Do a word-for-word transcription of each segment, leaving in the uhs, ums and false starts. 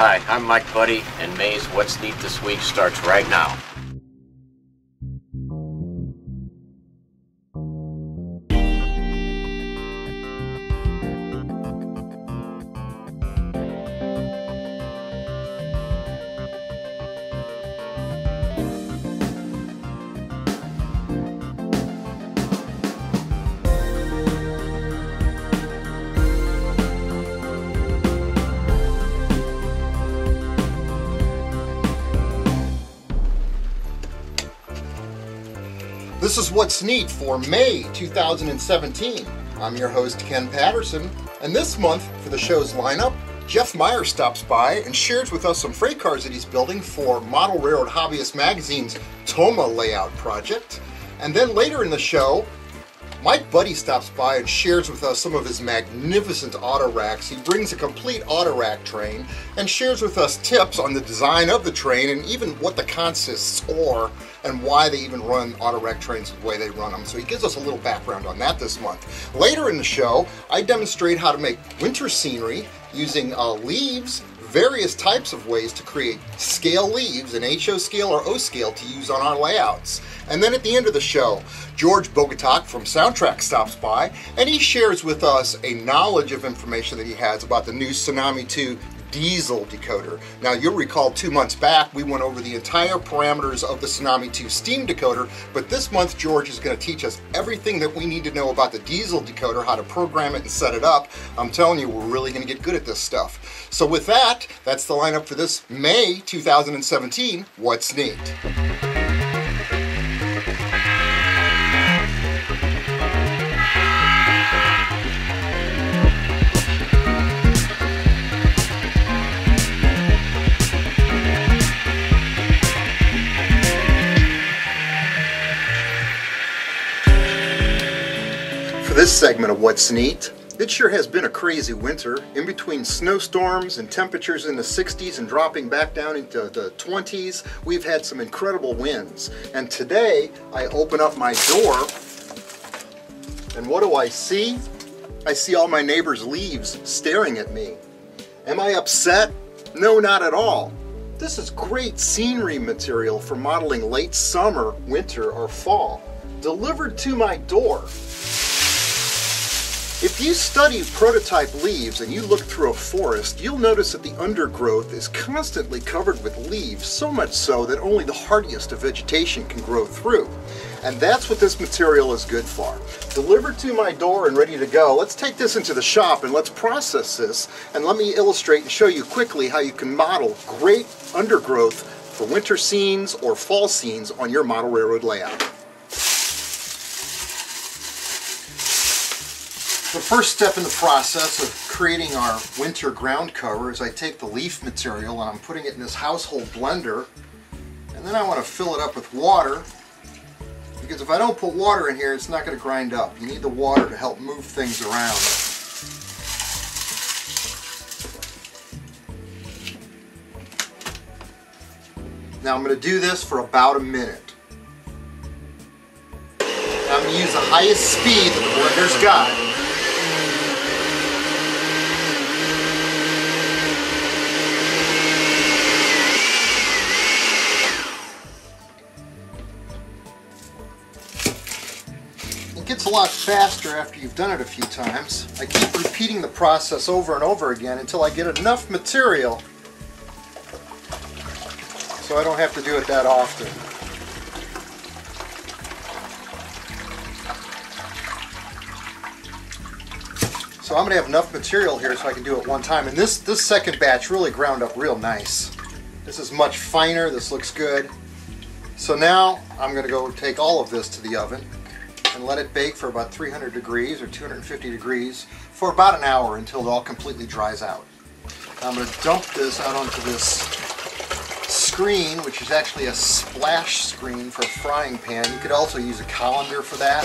Hi, I'm Mike Buddy, and May's What's Neat This Week starts right now. This is What's Neat for May two thousand seventeen. I'm your host, Ken Patterson, and this month for the show's lineup, Jeff Meyer stops by and shares with us some freight cars that he's building for Model Railroad Hobbyist magazine's Toma layout project. And then later in the show, Mike Buddy stops by and shares with us some of his magnificent auto racks. He brings a complete auto rack train and shares with us tips on the design of the train and even what the consists are and why they even run auto rack trains the way they run them. So he gives us a little background on that this month. Later in the show, I demonstrate how to make winter scenery using uh, leaves, various types of ways to create scale leaves in H O scale or O scale to use on our layouts. And then at the end of the show, George Bogatak from Soundtrack stops by and he shares with us a knowledge of information that he has about the new Tsunami two diesel decoder. Now you'll recall two months back we went over the entire parameters of the Tsunami two steam decoder, but this month George is going to teach us everything that we need to know about the diesel decoder, how to program it and set it up. I'm telling you, we're really going to get good at this stuff. So with that, that's the lineup for this May two thousand seventeen What's Neat. For this segment of What's Neat, it sure has been a crazy winter. In between snowstorms and temperatures in the sixties and dropping back down into the twenties, we've had some incredible winds. And today, I open up my door, and what do I see? I see all my neighbors' leaves staring at me. Am I upset? No, not at all. This is great scenery material for modeling late summer, winter, or fall, delivered to my door. If you study prototype leaves and you look through a forest, you'll notice that the undergrowth is constantly covered with leaves, so much so that only the hardiest of vegetation can grow through. And that's what this material is good for. Delivered to my door and ready to go, let's take this into the shop and let's process this, and let me illustrate and show you quickly how you can model great undergrowth for winter scenes or fall scenes on your Model Railroad layout. The first step in the process of creating our winter ground cover is I take the leaf material and I'm putting it in this household blender, and then I want to fill it up with water, because if I don't put water in here it's not going to grind up. You need the water to help move things around. Now I'm going to do this for about a minute. Now I'm going to use the highest speed that the blender's got. It gets a lot faster after you've done it a few times. I keep repeating the process over and over again until I get enough material so I don't have to do it that often. So I'm going to have enough material here so I can do it one time. And this, this second batch really ground up real nice. This is much finer, this looks good. So now I'm going to go take all of this to the oven and let it bake for about three hundred degrees or two hundred fifty degrees for about an hour until it all completely dries out. Now I'm going to dump this out onto this screen, which is actually a splash screen for a frying pan. You could also use a colander for that.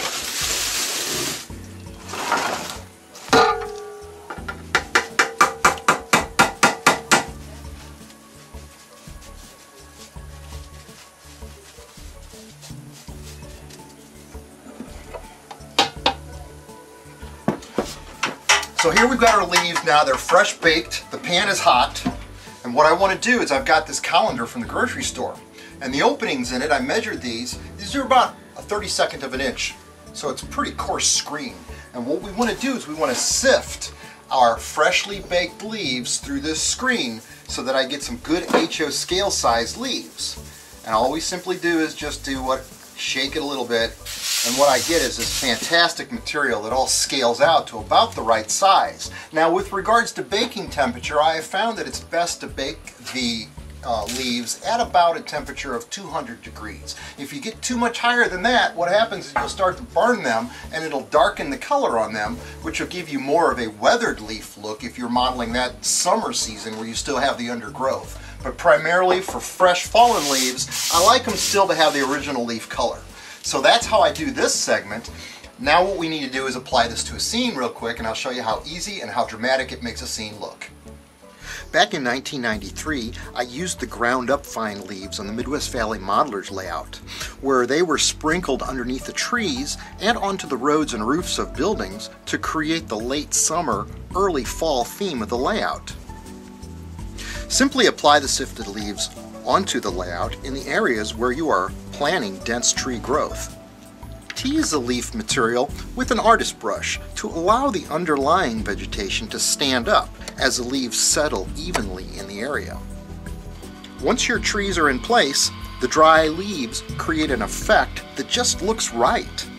So here we've got our leaves now. They're fresh baked. The pan is hot. And what I want to do is I've got this colander from the grocery store, and the openings in it, I measured these. These are about a thirty-second of an inch, so it's a pretty coarse screen. And what we want to do is we want to sift our freshly baked leaves through this screen so that I get some good H O scale sized leaves. And all we simply do is just do what, shake it a little bit, and what I get is this fantastic material that all scales out to about the right size. Now with regards to baking temperature, I have found that it's best to bake the uh, leaves at about a temperature of two hundred degrees. If you get too much higher than that, what happens is you'll start to burn them and it'll darken the color on them, which will give you more of a weathered leaf look if you're modeling that summer season where you still have the undergrowth. But primarily for fresh fallen leaves, I like them still to have the original leaf color. So that's how I do this segment. Now what we need to do is apply this to a scene real quick, and I'll show you how easy and how dramatic it makes a scene look. Back in nineteen ninety-three, I used the ground up fine leaves on the Midwest Valley Modelers layout, where they were sprinkled underneath the trees and onto the roads and roofs of buildings to create the late summer, early fall theme of the layout. Simply apply the sifted leaves onto the layout in the areas where you are planning dense tree growth. Tease the leaf material with an artist brush to allow the underlying vegetation to stand up as the leaves settle evenly in the area. Once your trees are in place, the dry leaves create an effect that just looks right.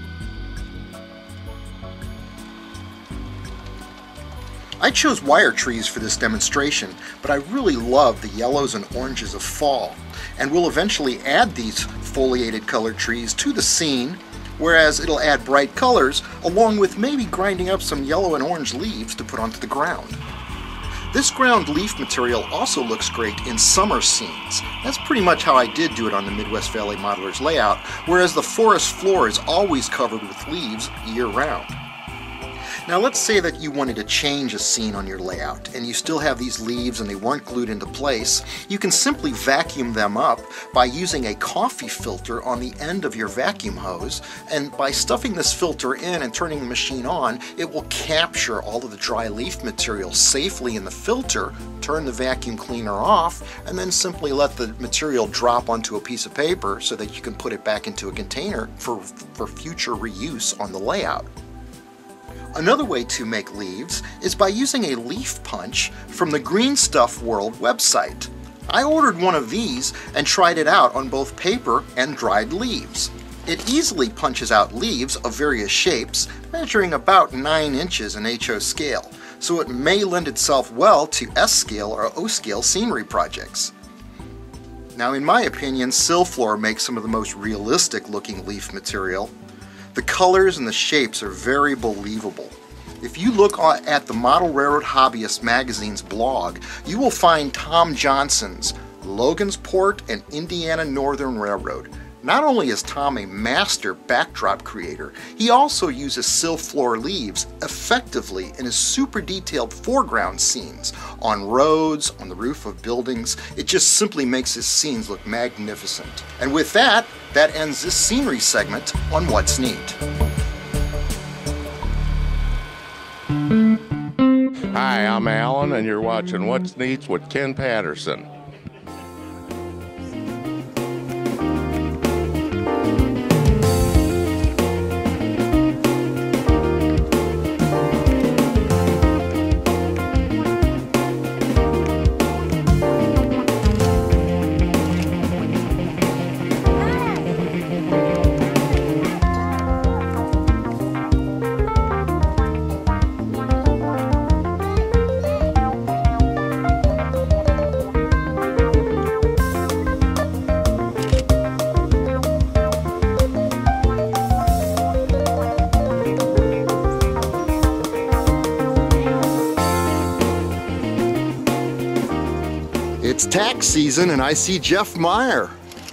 I chose wire trees for this demonstration, but I really love the yellows and oranges of fall, and will eventually add these foliated colored trees to the scene, whereas it'll add bright colors along with maybe grinding up some yellow and orange leaves to put onto the ground. This ground leaf material also looks great in summer scenes. That's pretty much how I did do it on the Midwest Valley Modelers layout, whereas the forest floor is always covered with leaves year-round. Now let's say that you wanted to change a scene on your layout and you still have these leaves and they weren't glued into place. You can simply vacuum them up by using a coffee filter on the end of your vacuum hose, and by stuffing this filter in and turning the machine on, it will capture all of the dry leaf material safely in the filter, turn the vacuum cleaner off, and then simply let the material drop onto a piece of paper so that you can put it back into a container for, for future reuse on the layout. Another way to make leaves is by using a leaf punch from the Green Stuff World website. I ordered one of these and tried it out on both paper and dried leaves. It easily punches out leaves of various shapes, measuring about nine inches in H O scale, so it may lend itself well to S scale or O scale scenery projects. Now in my opinion, Silflor makes some of the most realistic looking leaf material. The colors and the shapes are very believable. If you look at the Model Railroad Hobbyist magazine's blog, you will find Tom Johnson's Logansport and Indiana Northern Railroad. Not only is Tom a master backdrop creator, he also uses Silflor leaves effectively in his super detailed foreground scenes, on roads, on the roof of buildings. It just simply makes his scenes look magnificent. And with that, that ends this scenery segment on What's Neat. Hi, I'm Alan, and you're watching What's Neat with Ken Patterson. It's tax season and I see Jeff Meyer.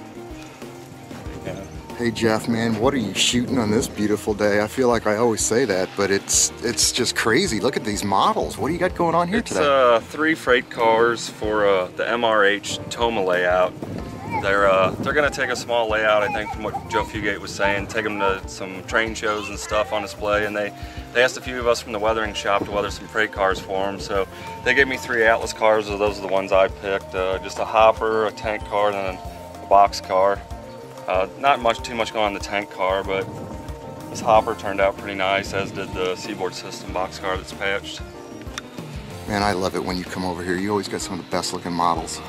Yeah. Hey Jeff, man, what are you shooting on this beautiful day? I feel like I always say that, but it's it's just crazy. Look at these models. What do you got going on here it's, today? It's uh, three freight cars for uh, the M R H Toma layout. They're uh, they're going to take a small layout, I think, from what Joe Fugate was saying, take them to some train shows and stuff on display, and they, they asked a few of us from the weathering shop to weather some freight cars for them, so they gave me three Atlas cars, so those are the ones I picked, uh, just a hopper, a tank car, and then a box car. Uh, not much too much going on the tank car, but this hopper turned out pretty nice, as did the Seaboard System box car that's patched. Man, I love it when you come over here. You always got some of the best looking models.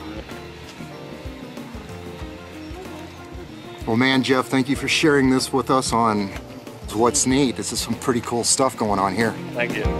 Well, man, Jeff, thank you for sharing this with us on What's Neat. This is some pretty cool stuff going on here. Thank you.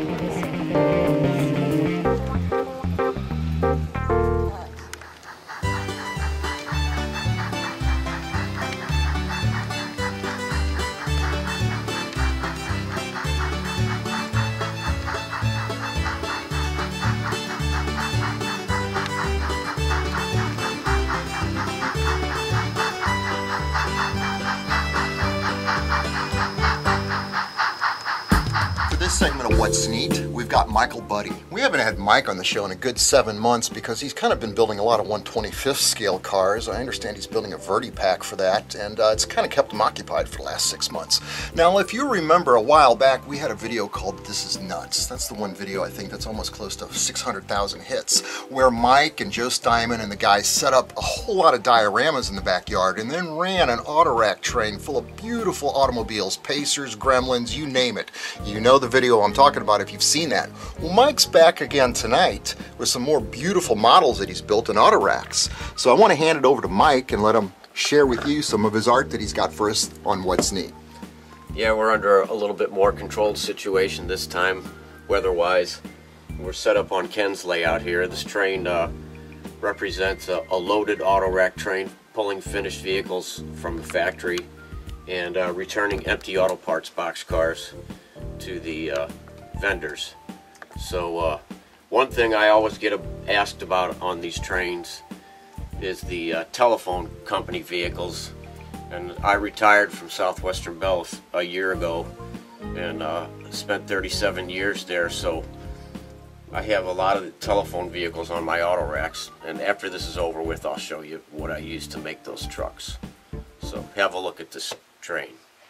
Segment of What's Neat, we've got Michael Buddy. We haven't had Mike on the show in a good seven months because he's kind of been building a lot of one twenty-fifth scale cars. I understand he's building a Vertipack for that, and uh, it's kind of kept him occupied for the last six months. Now, if you remember a while back, we had a video called This Is Nuts. That's the one video, I think, that's almost close to six hundred thousand hits, where Mike and Joe Steinman and the guys set up a whole lot of dioramas in the backyard and then ran an autorack train full of beautiful automobiles, Pacers, Gremlins, you name it. You know the video I'm talking about if you've seen that. Well, Mike's back again tonight with some more beautiful models that he's built in autoracks. So I want to hand it over to Mike and let him share with you some of his art that he's got for us on What's Neat. Yeah, we're under a little bit more controlled situation this time, weather-wise. We're set up on Ken's layout here. This train uh, represents a, a loaded autorack train pulling finished vehicles from the factory and uh, returning empty auto parts boxcars to the uh, vendors. So uh, one thing I always get asked about on these trains is the uh, telephone company vehicles, and I retired from Southwestern Bell a year ago and uh, spent thirty-seven years there, so I have a lot of the telephone vehicles on my auto racks, and after this is over with I'll show you what I use to make those trucks. So have a look at this train.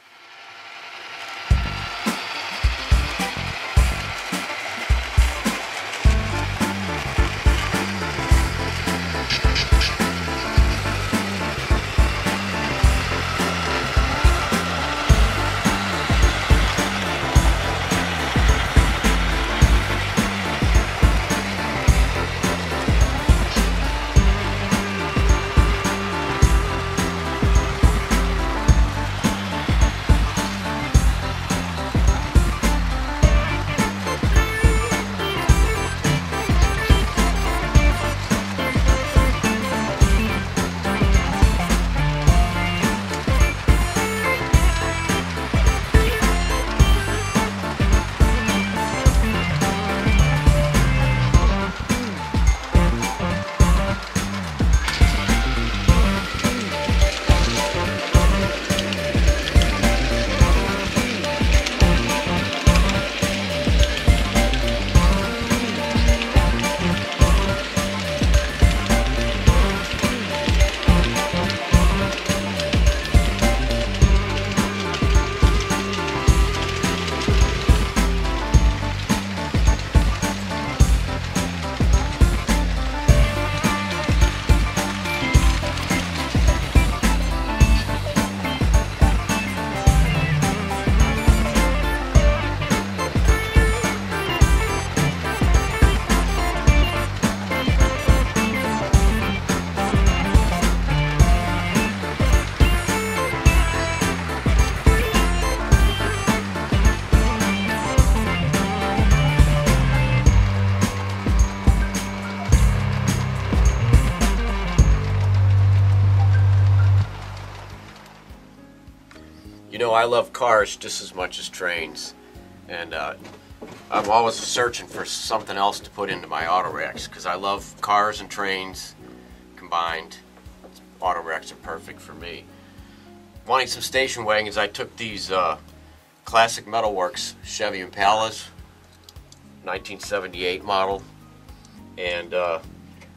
You know, I love cars just as much as trains, and uh, I'm always searching for something else to put into my auto racks because I love cars and trains combined. Auto racks are perfect for me. Wanting some station wagons, I took these uh, classic Metalworks Chevy Impalas, nineteen seventy-eight model, and uh,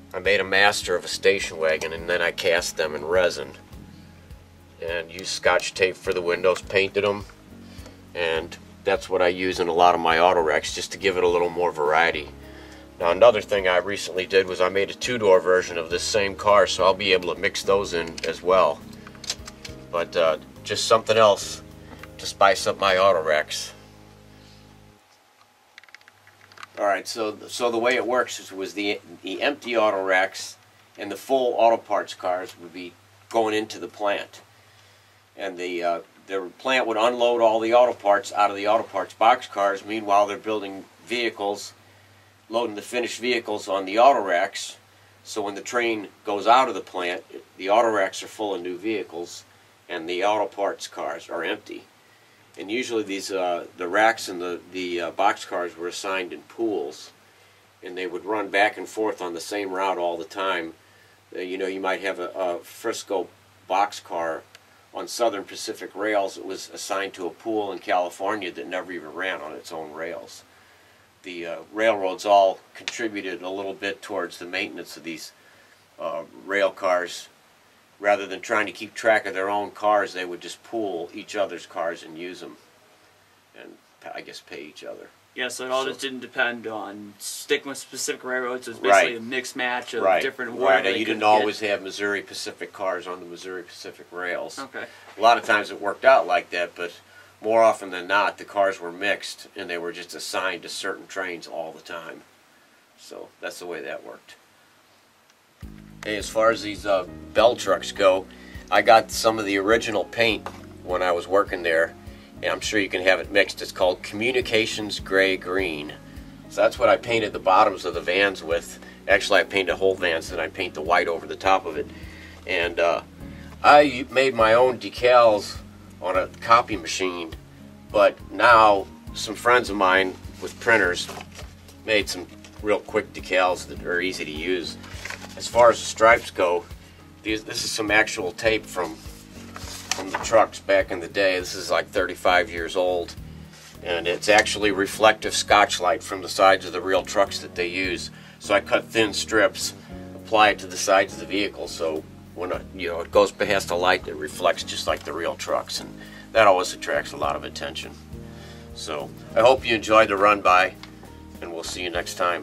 I made a master of a station wagon, and then I cast them in resin and used scotch tape for the windows, painted them, and that's what I use in a lot of my auto wrecks, just to give it a little more variety. Now, another thing I recently did was I made a two-door version of this same car, so I'll be able to mix those in as well. But uh, just something else to spice up my auto wrecks. Alright, so so the way it works is was the the empty auto racks and the full auto parts cars would be going into the plant, and the uh, the plant would unload all the auto parts out of the auto parts box cars. Meanwhile, they're building vehicles, loading the finished vehicles on the auto racks. So when the train goes out of the plant, the auto racks are full of new vehicles, and the auto parts cars are empty. And usually these uh, the racks and the the uh, box cars were assigned in pools, and they would run back and forth on the same route all the time. Uh, you know, you might have a, a Frisco box car on Southern Pacific rails. It was assigned to a pool in California that never even ran on its own rails. The uh, railroads all contributed a little bit towards the maintenance of these uh, rail cars. Rather than trying to keep track of their own cars, they would just pool each other's cars and use them, and I guess pay each other. Yeah, so it all so, just didn't depend on sticking with specific railroads. It was basically right. a mixed match of right. different. Right, and you didn't always get. have Missouri Pacific cars on the Missouri Pacific rails. Okay. A lot of times it worked out like that, but more often than not, the cars were mixed, and they were just assigned to certain trains all the time. So that's the way that worked. Hey, as far as these uh, Bell trucks go, I got some of the original paint when I was working there, and I'm sure you can have it mixed. It's called Communications Gray Green. So that's what I painted the bottoms of the vans with. Actually, I painted whole vans, and I paint the white over the top of it. And uh, I made my own decals on a copy machine, but now some friends of mine with printers made some real quick decals that are easy to use. As far as the stripes go, these, this is some actual tape from from the trucks back in the day. This is like thirty-five years old, and it's actually reflective Scotch light from the sides of the real trucks that they use. So I cut thin strips, apply it to the sides of the vehicle, so when it, you know, it goes past a light, it reflects just like the real trucks, and that always attracts a lot of attention. So I hope you enjoyed the run by, and we'll see you next time.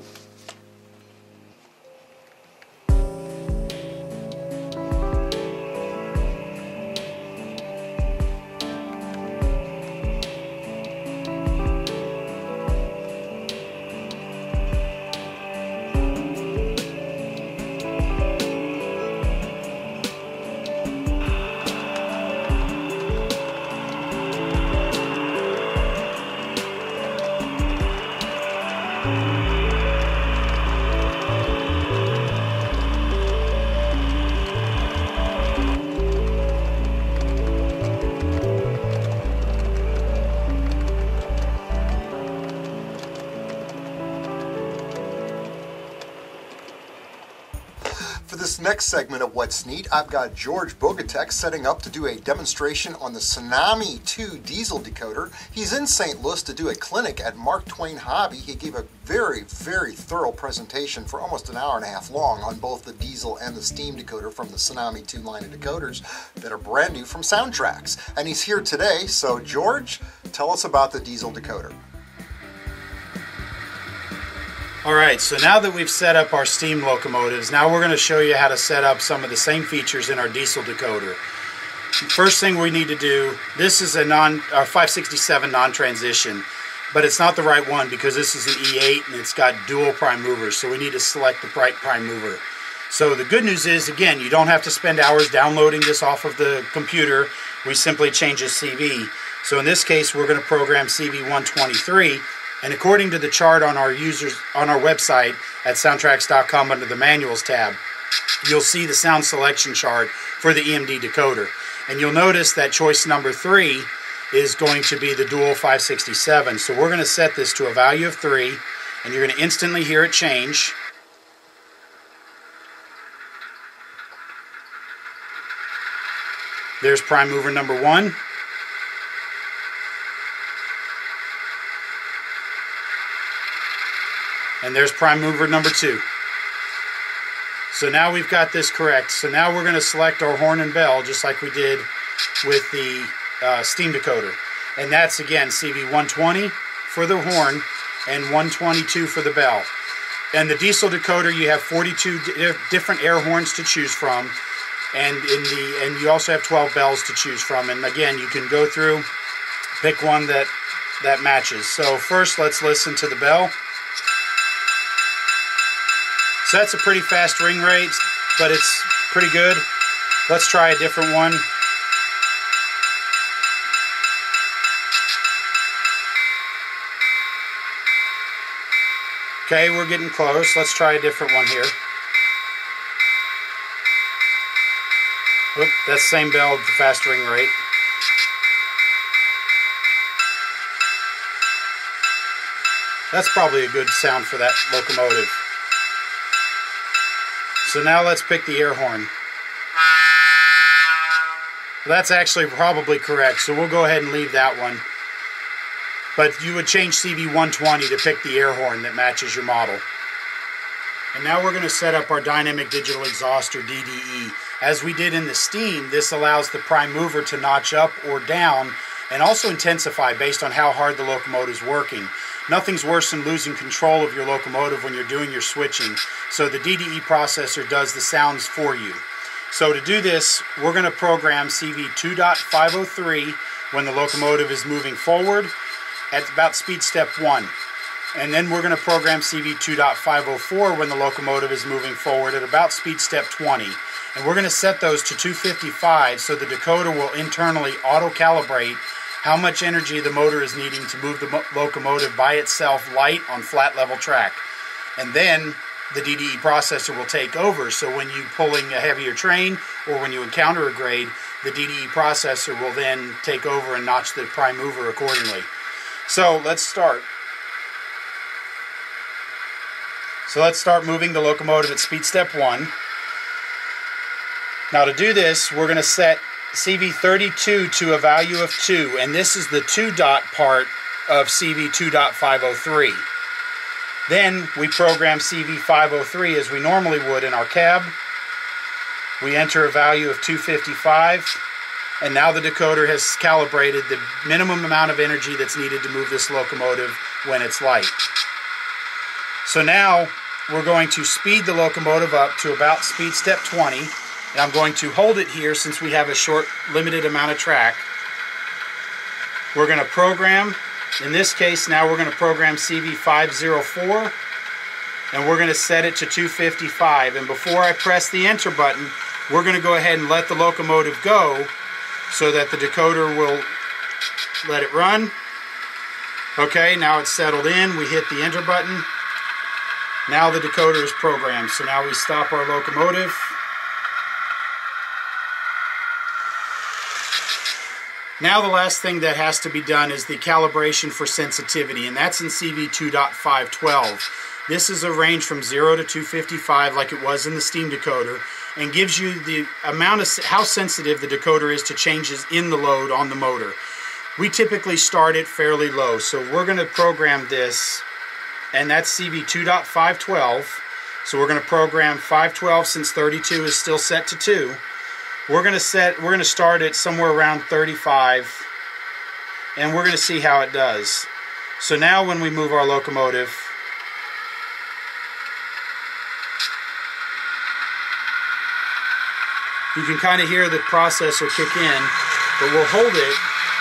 For this next segment of What's Neat, I've got George Bogatek setting up to do a demonstration on the Tsunami two diesel decoder. He's in Saint Louis to do a clinic at Mark Twain Hobby. He gave a very, very thorough presentation for almost an hour and a half long on both the diesel and the steam decoder from the Tsunami two line of decoders that are brand new from Soundtrax. And he's here today, so George, tell us about the diesel decoder. Alright, so now that we've set up our steam locomotives, now we're going to show you how to set up some of the same features in our diesel decoder. First thing we need to do, this is a non, our five sixty-seven non-transition, but it's not the right one because this is an E eight and it's got dual prime movers, so we need to select the right prime mover. So the good news is, again, you don't have to spend hours downloading this off of the computer. We simply change a C V. So in this case, we're going to program C V one twenty-three. And according to the chart on our users on our website at soundtrax dot com under the manuals tab, you'll see the sound selection chart for the E M D decoder. And you'll notice that choice number three is going to be the dual five sixty-seven. So we're going to set this to a value of three, and you're going to instantly hear it change. There's prime mover number one. And there's prime mover number two. So now we've got this correct. So now we're going to select our horn and bell just like we did with the uh, steam decoder. And that's again C V one twenty for the horn and one twenty-two for the bell. And the diesel decoder, you have forty-two di different air horns to choose from, and in the and you also have twelve bells to choose from. And again, you can go through, pick one that that matches. So first, let's listen to the bell. So that's a pretty fast ring rate, but it's pretty good. Let's try a different one. Okay, we're getting close. Let's try a different one here. Oop, that's the same bell with the fast ring rate. That's probably a good sound for that locomotive. So now let's pick the air horn. That's actually probably correct, so we'll go ahead and leave that one. But you would change C V one twenty to pick the air horn that matches your model. And now we're going to set up our dynamic digital exhaust, or D D E. As we did in the steam, this allows the prime mover to notch up or down and also intensify based on how hard the locomotive is working. Nothing's worse than losing control of your locomotive when you're doing your switching, so the D D E processor does the sounds for you. So to do this, we're going to program C V two point five oh three when the locomotive is moving forward at about speed step one. And then we're going to program C V two point five oh four when the locomotive is moving forward at about speed step twenty. And we're going to set those to two fifty-five so the decoder will internally auto-calibrate how much energy the motor is needing to move the mo locomotive by itself light on flat level track. And then the D D E processor will take over, so when you're pulling a heavier train or when you encounter a grade, the D D E processor will then take over and notch the prime mover accordingly. So let's start. So let's start moving the locomotive at speed step one. Now to do this, we're going to set C V thirty-two to a value of two, and this is the two dot part of C V two point five oh three. Then we program C V five oh three as we normally would in our cab. We enter a value of two fifty-five, and now the decoder has calibrated the minimum amount of energy that's needed to move this locomotive when it's light. So now we're going to speed the locomotive up to about speed step twenty. And I'm going to hold it here since we have a short, limited amount of track. We're going to program, in this case now we're going to program C V five oh four, and we're going to set it to two fifty-five. And before I press the enter button, we're going to go ahead and let the locomotive go so that the decoder will let it run. Okay, now it's settled in. We hit the enter button. Now the decoder is programmed. So now we stop our locomotive. Now the last thing that has to be done is the calibration for sensitivity, and that's in C V two point five twelve. This is a range from zero to two fifty-five like it was in the steam decoder, and gives you the amount of how sensitive the decoder is to changes in the load on the motor. We typically start it fairly low, so we're going to program this, and that's C V two point five twelve. So we're going to program five twelve since thirty-two is still set to two. We're going to set we're going to start it somewhere around thirty-five, and we're going to see how it does. So now when we move our locomotive, you can kind of hear the processor kick in, but we'll hold it,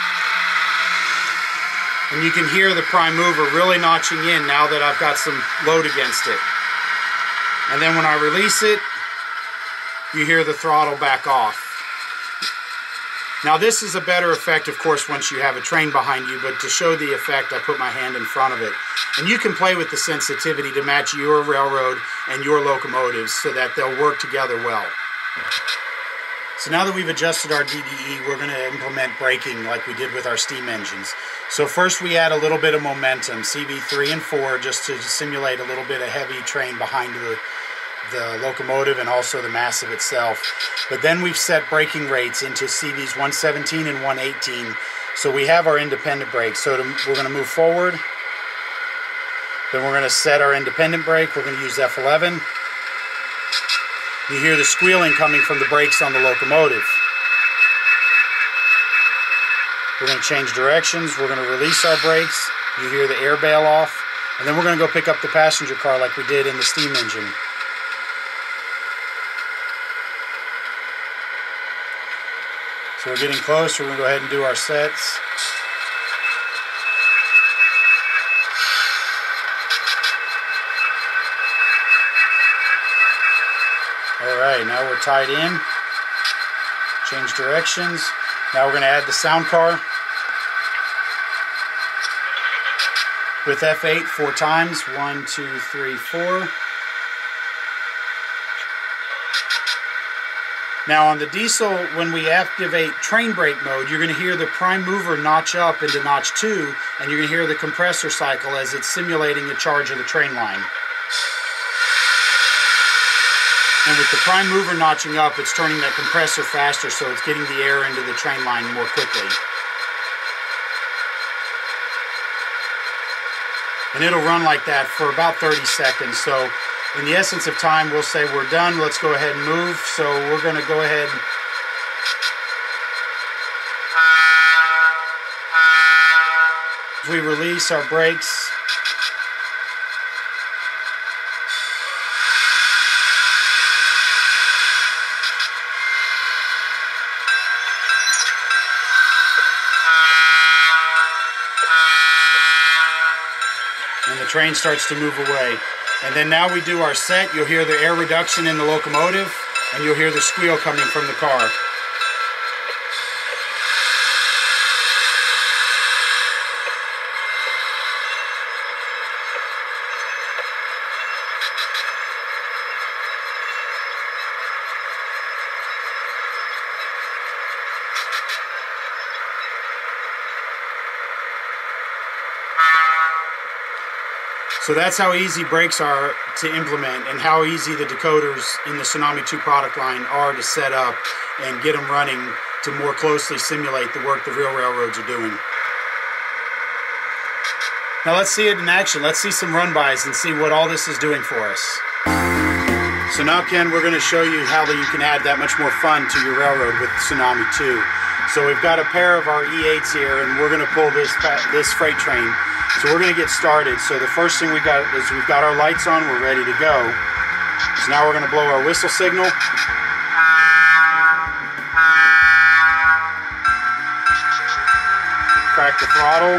and you can hear the prime mover really notching in now that I've got some load against it. And then when I release it, you hear the throttle back off. Now this is a better effect, of course, once you have a train behind you, but to show the effect, I put my hand in front of it. And you can play with the sensitivity to match your railroad and your locomotives so that they'll work together well. So now that we've adjusted our D D E, we're going to implement braking like we did with our steam engines. So first we add a little bit of momentum, C V three and four, just to simulate a little bit of heavy train behind the the locomotive and also the mass of itself. But then we've set braking rates into C Vs one seventeen and one eighteen, so we have our independent brake. So to, we're going to move forward, then we're going to set our independent brake. We're going to use F eleven, you hear the squealing coming from the brakes on the locomotive. We're going to change directions. We're going to release our brakes. You hear the air bail off. And then we're going to go pick up the passenger car like we did in the steam engine. So we're getting close. We're going to go ahead and do our sets. Alright, now we're tied in. Change directions. Now we're going to add the sound car. With F eight four times. One, two, three, four. Now on the diesel, when we activate train brake mode, you're going to hear the prime mover notch up into notch two, and you're going to hear the compressor cycle as it's simulating a charge of the train line. And with the prime mover notching up, it's turning that compressor faster, so it's getting the air into the train line more quickly. And it'll run like that for about thirty seconds. So in the essence of time, we'll say we're done. Let's go ahead and move. So we're going to go ahead. As we release our brakes. And the train starts to move away. And then now we do our set. You'll hear the air reduction in the locomotive, and you'll hear the squeal coming from the car. So that's how easy brakes are to implement, and how easy the decoders in the Tsunami two product line are to set up and get them running to more closely simulate the work the real railroads are doing. Now let's see it in action. Let's see some run-bys and see what all this is doing for us. So now, Ken, we're going to show you how you can add that much more fun to your railroad with Tsunami two. So we've got a pair of our E eights here, and we're going to pull this, this freight train. So we're going to get started. So the first thing we got is we've got our lights on, we're ready to go. So now we're going to blow our whistle signal. Crack the throttle.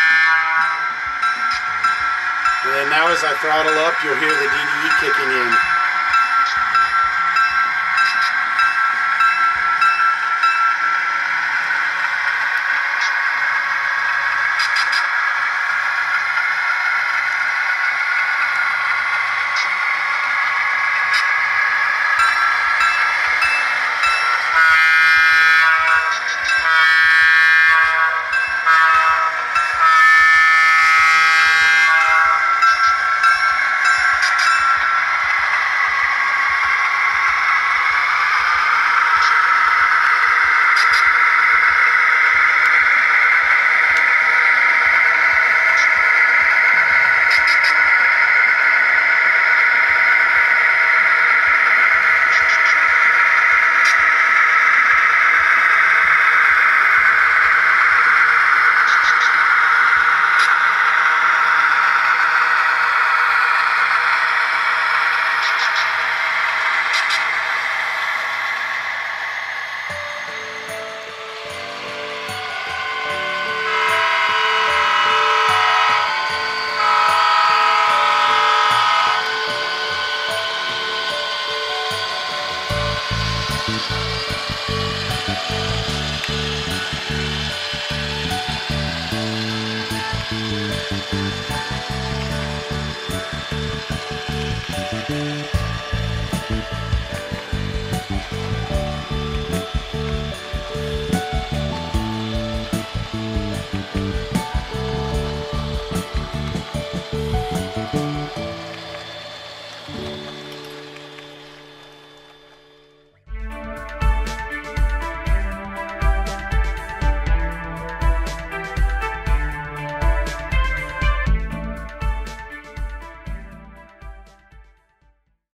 And then now as I throttle up, you'll hear the D D E kicking in.